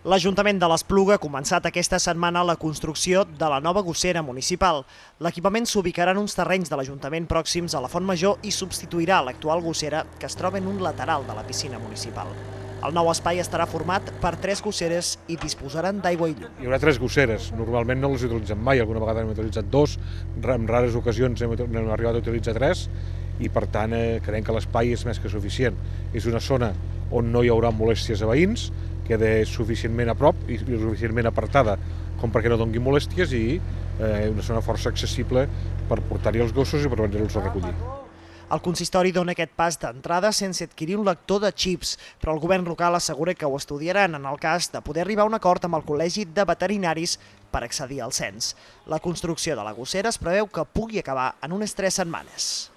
L'Ajuntament de l'Espluga ha començat aquesta setmana la construcció de la nova gossera municipal. L'equipament s'ubicarà en uns terrenys de l'Ajuntament pròxims a la Font Major i substituirà l'actual gossera que es troba en un lateral de la piscina municipal. El nou espai estarà format per 3 gosseres i disposaran d'aigua i llum. Hi haurà 3 gosseres, normalment no les utilitzem mai, alguna vegada hem utilitzat 2, en rares ocasions hem arribat a utilitzar 3 i per tant creiem que l'espai és més que suficient. És una zona on no hi haurà molèsties a veïns, queda suficientment a prop i suficientment apartada com perquè no doni molèsties i una zona força accessible per portar-hi els gossos i per venir-los a recollir. El consistori dona aquest pas d'entrada sense adquirir un lector de xips, però el govern local assegura que ho estudiaran en el cas de poder arribar a un acord amb el Col·legi de Veterinaris per accedir al cens. La construcció de la gossera es preveu que pugui acabar en unes 3 setmanes.